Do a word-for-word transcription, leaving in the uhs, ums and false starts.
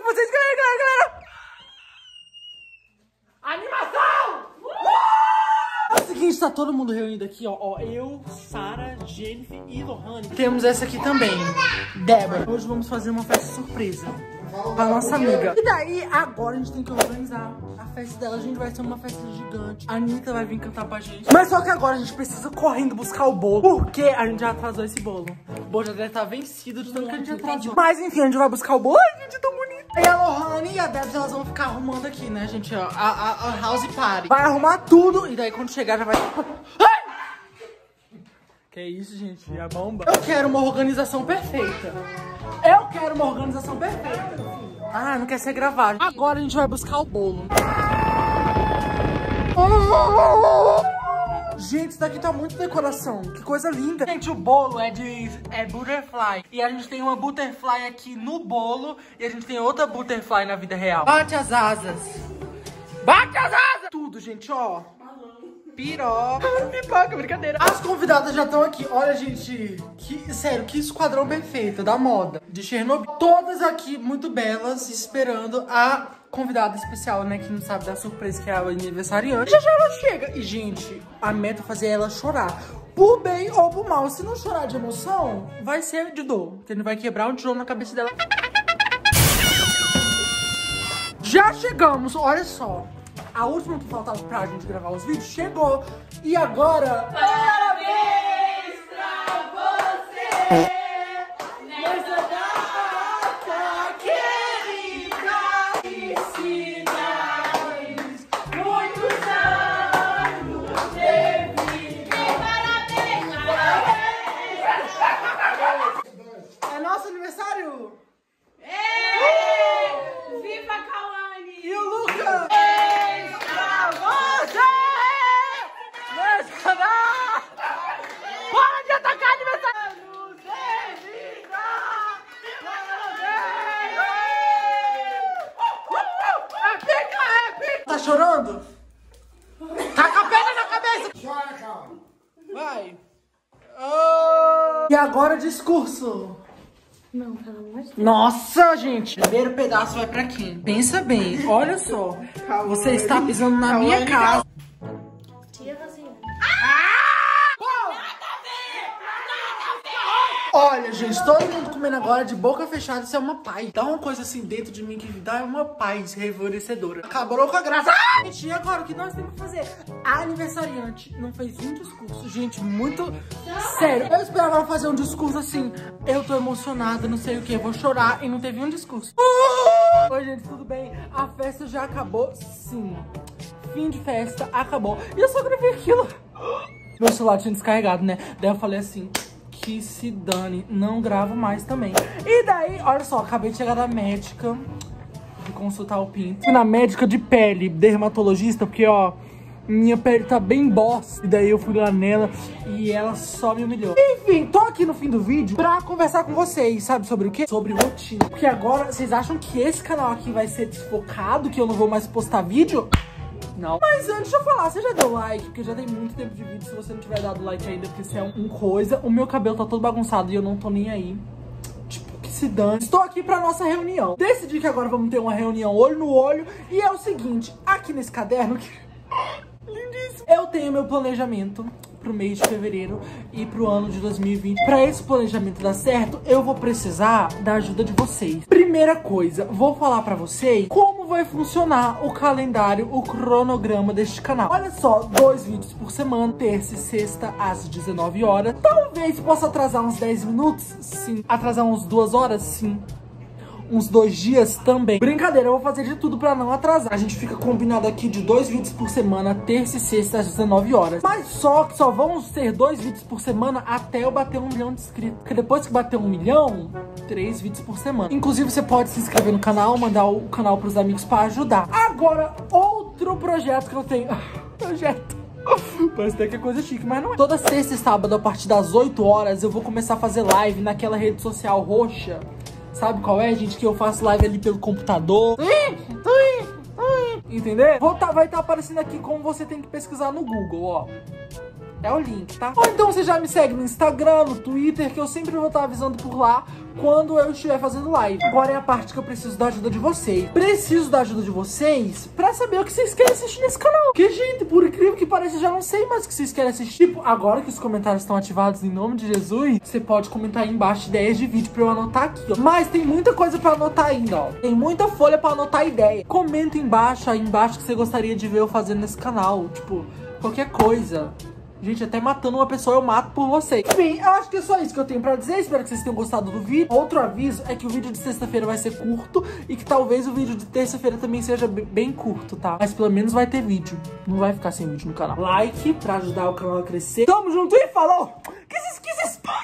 com vocês, galera, galera, galera. Animação! Uh! É o seguinte, tá todo mundo reunido aqui, ó. ó eu, Sarah, Jennifer e Lohane. Temos essa aqui também, Débora. Hoje vamos fazer uma festa surpresa pra nossa amiga. E daí, agora a gente tem que organizar a festa dela. A gente vai ser uma festa gigante. A Anitta vai vir cantar pra gente. Mas só que agora a gente precisa correndo buscar o bolo, porque a gente já atrasou esse bolo. O bolo já deve estar vencido de tanto que a gente atrasou. Mas enfim, a gente vai buscar o bolo. Ai, gente, é tão bonito. E a Lohane e a Debs, elas vão ficar arrumando aqui, né, gente? Ó, a, a, a house party. Vai arrumar tudo e daí quando chegar já vai... Ai! Que isso, gente? A bomba? Eu quero uma organização perfeita. Eu quero uma organização perfeita. Ah, não quer ser gravado. Agora a gente vai buscar o bolo. Gente, isso daqui tá muito decoração. Que coisa linda. Gente, o bolo é de é butterfly. E a gente tem uma butterfly aqui no bolo. E a gente tem outra butterfly na vida real. Bate as asas. Bate as asas! Tudo, gente, ó. Piroca. Pipoca, brincadeira. As convidadas já estão aqui. Olha, gente, que, sério, que esquadrão perfeito da moda de Chernobyl. Todas aqui muito belas, esperando a convidada especial, né, que não sabe da surpresa, que é a aniversariante. Já já ela chega. E, gente, a meta é fazer ela chorar. Por bem ou por mal. Se não chorar de emoção, vai ser de dor. Porque não vai quebrar um tijolo na cabeça dela. Já chegamos, olha só. A última que faltava pra gente gravar os vídeos chegou. E agora... Parabéns pra você nessa data querida. Felicidades, muitos anos de vida. Parabéns, parabéns. É nosso aniversário? Ei! Viva Cauane! E o Lucas? Tá chorando? Tá com a pedra na cabeça! Chora, calma. Vai! Oh. E agora o discurso. Não, pelo amor de Deus. Nossa, gente! Primeiro pedaço vai pra quem? Pensa bem, olha só. Você está pisando na minha casa. Tia Rosiane. Olha, gente, todo mundo comendo agora de boca fechada, isso é uma paz. Dá uma coisa assim dentro de mim que dá uma paz revorecedora. Acabou com a graça. Ah! Gente, e agora o que nós temos que fazer? A aniversariante não fez um discurso, gente, muito sério. Eu esperava ela fazer um discurso assim, eu tô emocionada, não sei o que, vou chorar, e não teve um discurso. Uh! Oi, gente, tudo bem? A festa já acabou, sim. Fim de festa, acabou. E eu só gravei aquilo. Meu celular tinha descarregado, né? Daí eu falei assim... que se dane, não gravo mais também. E daí, olha só, acabei de chegar da médica, de consultar o pinto. Fui na médica de pele, dermatologista, porque, ó, minha pele tá bem bosta. E daí eu fui lá nela e ela só me humilhou. Enfim, tô aqui no fim do vídeo pra conversar com vocês, sabe sobre o quê? Sobre rotina. Porque agora, vocês acham que esse canal aqui vai ser desfocado, que eu não vou mais postar vídeo? Não. Mas antes de eu falar, você já deu like? Porque já tem muito tempo de vídeo. Se você não tiver dado like ainda, porque isso é um coisa. O meu cabelo tá todo bagunçado e eu não tô nem aí. Tipo, que se dane. Estou aqui pra nossa reunião. Decidi que agora vamos ter uma reunião olho no olho. E é o seguinte, aqui nesse caderno que... lindíssimo. Eu tenho meu planejamento pro mês de fevereiro e pro ano de dois mil e vinte. Pra esse planejamento dar certo, eu vou precisar da ajuda de vocês. Primeira coisa, vou falar pra vocês como vai funcionar o calendário, o cronograma deste canal. Olha só, dois vídeos por semana, terça e sexta às dezenove horas. Talvez possa atrasar uns dez minutos, sim. Atrasar uns duas horas, sim. Uns dois dias também. Brincadeira, eu vou fazer de tudo pra não atrasar. A gente fica combinado aqui de dois vídeos por semana, terça e sexta às dezenove horas. Mas só que só vão ser dois vídeos por semana até eu bater um milhão de inscritos. Porque depois que bater um milhão, três vídeos por semana. Inclusive, você pode se inscrever no canal, mandar o canal pros amigos pra ajudar. Agora, outro projeto que eu tenho. Projeto. Parece até que é coisa chique, mas não é. Toda sexta e sábado, a partir das oito horas, eu vou começar a fazer live naquela rede social roxa. Sabe qual é, gente? Que eu faço live ali pelo computador. Entendeu? Vou tá, vai estar tá aparecendo aqui como você tem que pesquisar no Google, ó. É o link, tá? Ou então você já me segue no Instagram, no Twitter, que eu sempre vou estar avisando por lá quando eu estiver fazendo live. Agora é a parte que eu preciso da ajuda de vocês. Preciso da ajuda de vocês pra saber o que vocês querem assistir nesse canal. Porque, gente, por incrível que pareça, eu já não sei mais o que vocês querem assistir. Tipo, agora que os comentários estão ativados em nome de Jesus, você pode comentar aí embaixo ideias de vídeo pra eu anotar aqui, ó. Mas tem muita coisa pra anotar ainda, ó. Tem muita folha pra anotar ideia. Comenta embaixo, aí embaixo, que você gostaria de ver eu fazendo nesse canal. Tipo, qualquer coisa. Gente, até matando uma pessoa eu mato por vocês. Enfim, eu acho que é só isso que eu tenho pra dizer. Espero que vocês tenham gostado do vídeo. Outro aviso é que o vídeo de sexta-feira vai ser curto e que talvez o vídeo de terça-feira também seja bem curto, tá? Mas pelo menos vai ter vídeo. Não vai ficar sem vídeo no canal. Like pra ajudar o canal a crescer. Tamo junto e falou! Que esses, que esses...